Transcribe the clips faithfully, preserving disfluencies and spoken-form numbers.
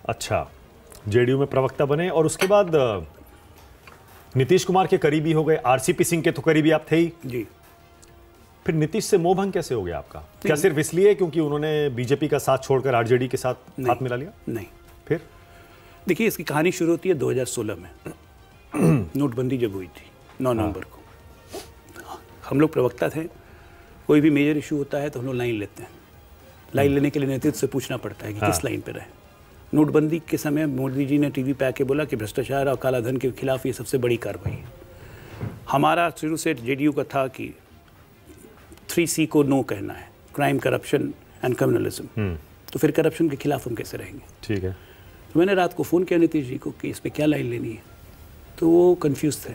अच्छा, जेडीयू में प्रवक्ता बने और उसके बाद नीतीश कुमार के करीबी हो गए, आरसीपी सिंह के तो करीबी आप थे ही जी। फिर नीतीश से मोह भंग कैसे हो गया आपका? क्या सिर्फ इसलिए क्योंकि उन्होंने बीजेपी का साथ छोड़कर आरजेडी के साथ हाथ मिला लिया? नहीं। फिर देखिए, इसकी कहानी शुरू होती है दो हज़ार सोलह में। नोटबंदी जब हुई थी नौ नवंबर को, हम लोग प्रवक्ता थे। कोई भी मेजर इशू होता है तो हम लोग लाइन लेते हैं। लाइन लेने के लिए नेतृत्व से पूछना पड़ता है कि हाँ। किस लाइन पे रहे। नोटबंदी के समय मोदी जी ने टीवी पे आके बोला कि भ्रष्टाचार और कालाधन के खिलाफ ये सबसे बड़ी कार्रवाई है। हमारा शुरू से जेडीयू का था कि थ्री सी को नो कहना है, क्राइम, करप्शन एंड क्रिमिनलिज्म। तो फिर करप्शन के खिलाफ हम कैसे रहेंगे? ठीक है। तो मैंने रात को फ़ोन किया नीतीश जी को कि इस पर क्या लाइन लेनी है, तो वो कंफ्यूज थे।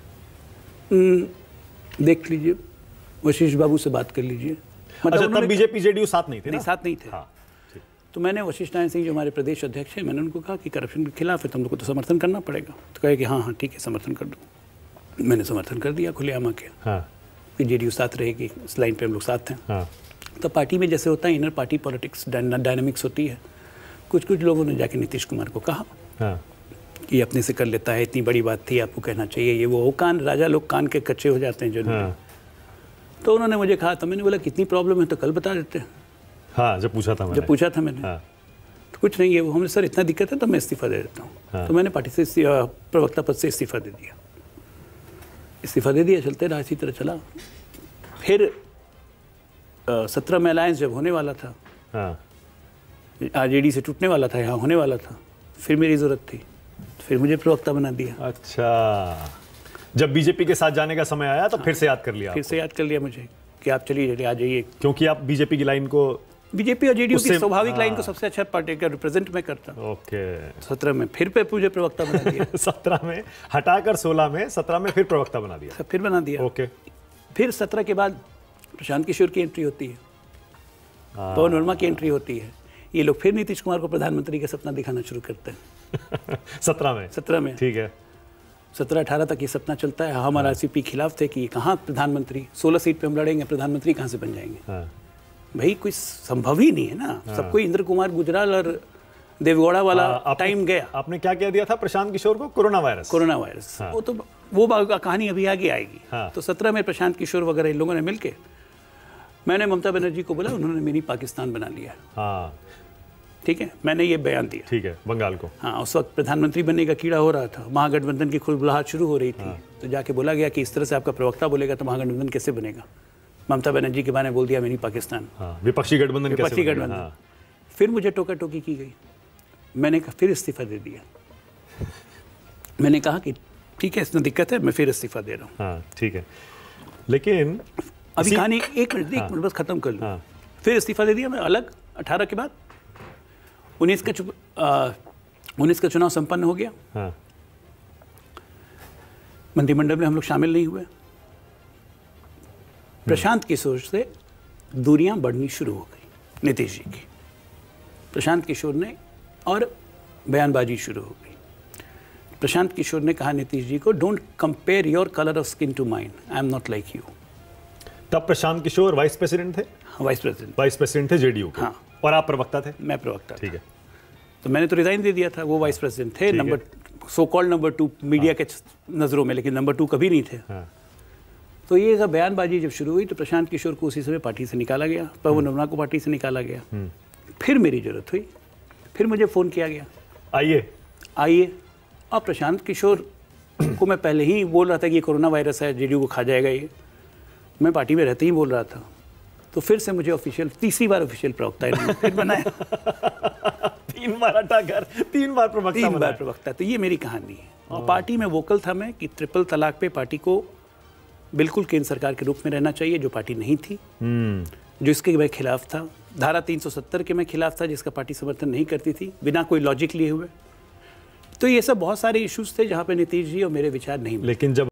देख लीजिए, वशिष्ठ बाबू से बात कर लीजिए। मतलब तब बीजेपी जेडीयू साथ नहीं थे ना? नहीं, साथ नहीं थे। हाँ, तो मैंने वशिष्ठ नारायण सिंह जो हमारे प्रदेश अध्यक्ष हैं, मैंने उनको कहा कि करप्शन के खिलाफ है तो हम लोग को तो समर्थन करना पड़ेगा। तो कहे कि हाँ हाँ ठीक है, समर्थन कर दो। मैंने समर्थन कर दिया खुलेआम के हाँ। कि जेडीयू साथ रहेगी, इस लाइन पे हम लोग साथ हैं। हाँ। तो पार्टी में जैसे होता है इनर पार्टी पॉलिटिक्स डायनामिक्स होती है। कुछ कुछ लोगों ने जाके नीतीश कुमार को कहा हाँ। कि अपने से कर लेता है, इतनी बड़ी बात थी, आपको कहना चाहिए ये वो। कान राजा लोग कान के कच्चे हो जाते हैं जो। हाँ। तो उन्होंने मुझे कहा, तो मैंने बोला कितनी प्रॉब्लम है तो कल बता देते हैं। हाँ, जब पूछा था मैंने जब पूछा था मैंने हाँ। तो कुछ नहीं है वो, हमने सर इतना दिक्कत है तो मैं इस्तीफा दे देता हूँ। हाँ। तो मैंने पार्टी से प्रवक्ता पद से इस्तीफा दे दिया इस्तीफा दे दिया चलते रहा, इसी तरह चला। फिर सत्रह में अलायंस जब होने वाला था, हाँ। आरजेडी से टूटने वाला था, यहाँ होने वाला था, फिर मेरी ज़रूरत थी, तो फिर मुझे प्रवक्ता बना दिया। अच्छा, जब बीजेपी के साथ जाने का समय आया तो हाँ। फिर से याद कर लिया फिर आपको। से याद कर लिया मुझे कि आप चलिए आ जाइए, क्योंकि आप बीजेपी की लाइन को, बीजेपी और जेडीयू की स्वाभाविक हाँ। लाइन को सबसे अच्छा पार्टी का रिप्रेजेंट मैं करता। ओके। सत्रह में फिर पे मुझे प्रवक्ता बना दिया। सत्रह में हटाकर सोलह में, सत्रह में फिर प्रवक्ता बना दिया। फिर बना दिया। ओके। फिर सत्रह के बाद प्रशांत किशोर की एंट्री होती है, पवन वर्मा की एंट्री होती है। ये लोग फिर नीतीश कुमार को प्रधानमंत्री का सपना दिखाना शुरू करते हैं। सत्रह में सत्रह में ठीक है। सत्रह अठारह तक ये सपना चलता है। हम और आरसीपी खिलाफ थे कि कहाँ प्रधानमंत्री, सोलह सीट पे हम लड़ेंगे, प्रधानमंत्री कहाँ से बन जाएंगे? हाँ। भाई कोई संभव ही नहीं है ना। हाँ। सबको इंद्र कुमार गुजराल और देवगौड़ा वाला टाइम गया। आपने क्या कह दिया था प्रशांत किशोर को? Corona virus. Corona virus. हाँ। वो तो वो कहानी अभी आगे आएगी। हाँ। तो सत्रह में प्रशांत किशोर वगैरह इन लोगों ने मिलके, मैंने ममता बनर्जी को बोला, उन्होंने मिनी पाकिस्तान बना लिया। हाँ। ठीक है, मैंने ये बयान दिया। ठीक है, बंगाल को। हाँ, उस वक्त प्रधानमंत्री बनने का कीड़ा हो रहा था, महागठबंधन की खुलबुलाहट शुरू हो रही थी। हाँ। तो जाके बोला गया कि इस तरह से आपका प्रवक्ता बोलेगा तो महागठबंधन कैसे बनेगा? ममता बनर्जी के बारे में बोल दिया मिनी पाकिस्तान। हाँ, विपक्षी गठबंधन कैसे विपक्षी गठबंधन। हाँ। फिर मुझे टोका टोकी की गई, मैंने फिर इस्तीफा दे दिया। मैंने कहा कि ठीक है, इसमें दिक्कत है, मैं फिर इस्तीफा दे रहा हूँ। हाँ, ठीक है। लेकिन अभी कहानी एक मिनट एक मिनट बस खत्म कर लूँ। फिर इस्तीफा दे दिया मैं अलग। अठारह के बाद उन्नीस का उन्नीस का चुनाव संपन्न हो गया। हाँ। मंत्रिमंडल में हम लोग शामिल नहीं हुए। प्रशांत किशोर से दूरियां बढ़नी शुरू हो गई नीतीश जी की। प्रशांत किशोर ने और बयानबाजी शुरू हो गई। प्रशांत किशोर ने कहा नीतीश जी को, don't compare your colour of skin to mine, I am not like you. तब प्रशांत किशोर वाइस प्रेसिडेंट थे? वाइस प्रेसिडेंट वाइस प्रेसिडेंट थे जेडीयू के। हाँ। और आप प्रवक्ता थे? मैं प्रवक्ता। ठीक है। तो मैंने तो रिजाइन दे दिया था, वो वाइस प्रेसिडेंट थे, number so called number two media के नज़रों में, लेकिन नंबर टू कभी नहीं थे। हाँ। तो ये सब बयानबाजी जब शुरू हुई तो प्रशांत किशोर को उसी समय पार्टी से निकाला गया, पवन वर्मा को पार्टी से निकाला गया। फिर मेरी जरूरत हुई, फिर मुझे फ़ोन किया गया, आइए आइए। और प्रशांत किशोर को मैं पहले ही बोल रहा था कि ये कोरोना वायरस है, जेडीयू को खा जाएगा ये, मैं पार्टी में रहते ही बोल रहा था। तो फिर से मुझे ऑफिशियल, तीसरी बार ऑफिशियल प्रवक्ता इन्होंने फिर बनाया। तीन बार हटाकर तीन बार प्रवक्ता तीन बार प्रवक्ता। तो ये मेरी कहानी है। और पार्टी में वोकल था मैं कि ट्रिपल तलाक पे पार्टी को बिल्कुल केंद्र सरकार के रूप में रहना चाहिए, जो पार्टी नहीं थी, जो इसके मैं खिलाफ था। धारा तीन सौ सत्तर के मैं खिलाफ था, जिसका पार्टी समर्थन नहीं करती थी, बिना कोई लॉजिक लिए हुए। तो ये सब बहुत सारे इश्यूज थे जहाँ पे नीतीश जी और मेरे विचार नहीं। लेकिन जब